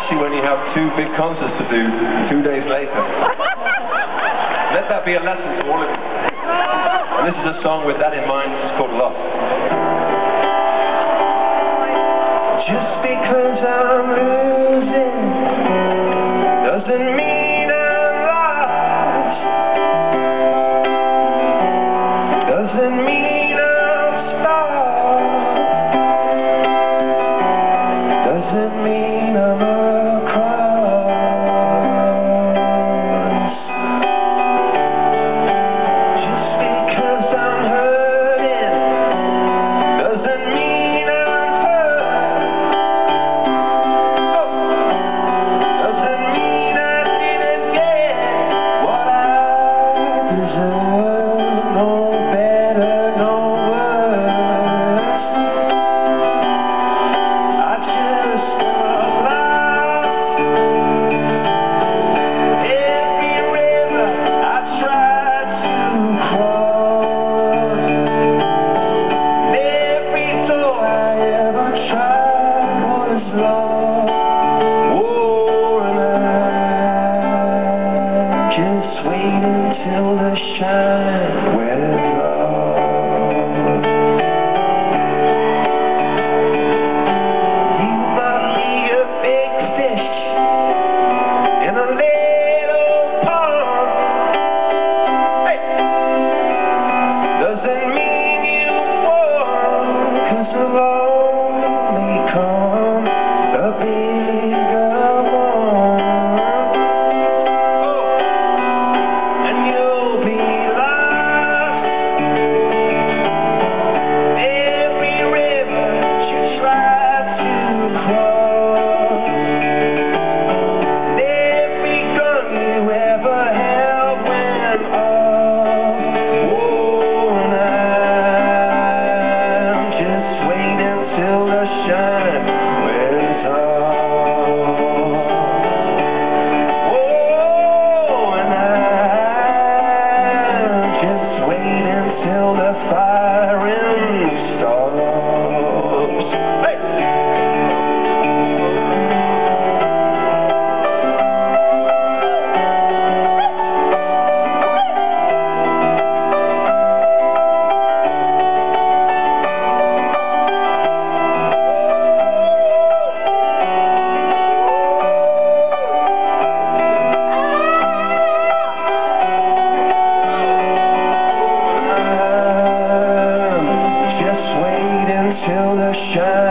especially when you have two big concerts to do 2 days later. Let that be a lesson to all of you. And this is a song with that in mind. It's called Lost. Just because I'm losing doesn't mean I'm lost. Doesn't mean I'm stopped. Doesn't mean I'm across. Just because I'm hurting doesn't mean I'm hurt. Doesn't mean I didn't get what I deserve. No better, no worse. I just got lost. Every river I tried to cross, and every door I ever tried was lost. Oh, and I'm just waiting till the shine wears off. You might be a big fish in a little pond. Hey! Doesn't mean you won, 'cause along may come a bigger one. Oh, and you'll be lost. Every river you try to cross, and every gun you ever held went off. Oh, and I'm just waiting till the shine wears off. Oh, and I'm just waiting till the firing stops. Hey! Just waiting till the shine